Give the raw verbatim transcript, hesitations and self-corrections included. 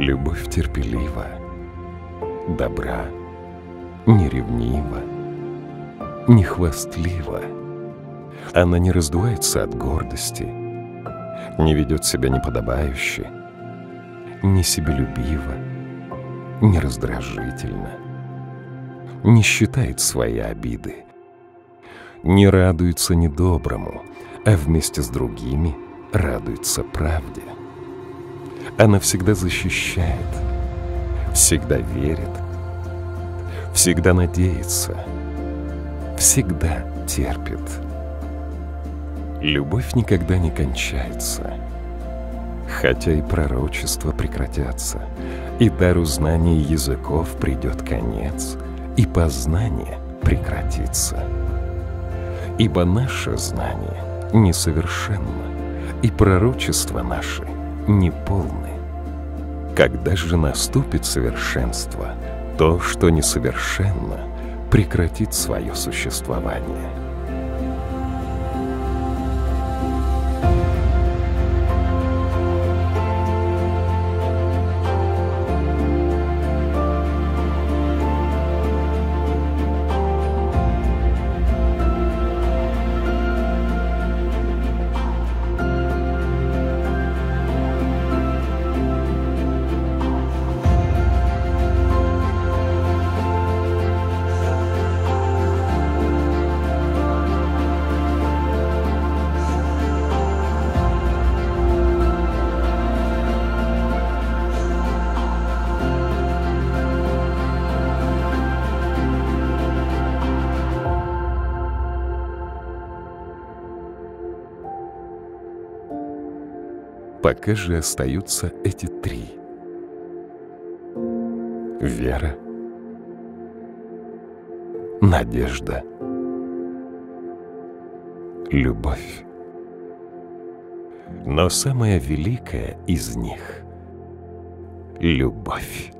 Любовь терпелива, добра, не ревнива, не хвастлива. Она не раздувается от гордости, не ведет себя неподобающе, не себелюбива, не раздражительна, не считает свои обиды, не радуется недоброму, а вместе с другими радуется правде. Она всегда защищает, всегда верит, всегда надеется, всегда терпит. Любовь никогда не кончается, хотя и пророчества прекратятся, и дару знаний языков придет конец, и познание прекратится. Ибо наше знание несовершенно, и пророчества наши неполны. Когда же наступит совершенство, то, что несовершенно, прекратит свое существование. Пока же остаются эти три: вера, надежда, любовь. Но самая великая из них — любовь.